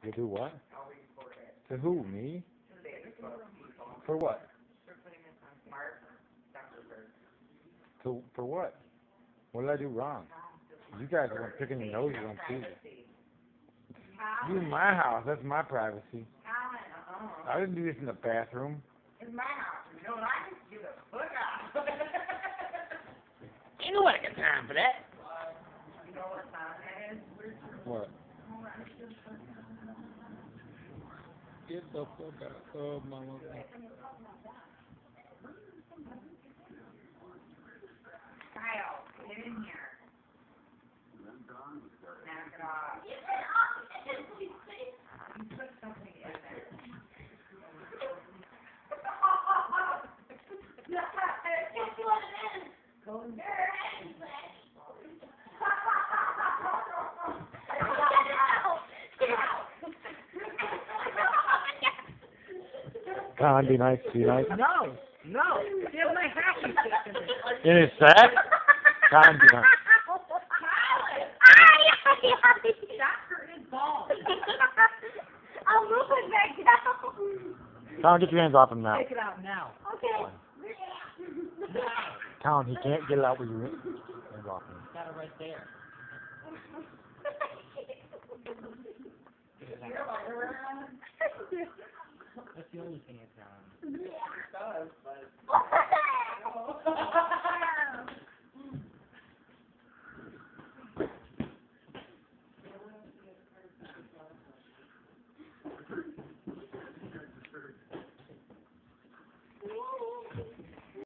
You do what? To who? Me? For what? For what? What did I do wrong? You guys weren't picking your noses on Tuesday. You in my house. That's my privacy. I didn't do this in the bathroom. It's my house. You know what? I just do the fuck out. Ain't nobody got time for that. You know what time it is? What? Get the fuck out. Oh, mama. Kyle, get in here. Knock it off. You put something in there. Guess what it is? Go in there. Con, be nice, be nice. No, no. He has my happy stick in it. In his sack? Con, be nice. Doctor is bald. I'll move it back down. Con, get your hands off him now. Take it out now. Okay. Con, he can't get it out with your hands off him. Got it right there. That's the only thing it's on. It does, but...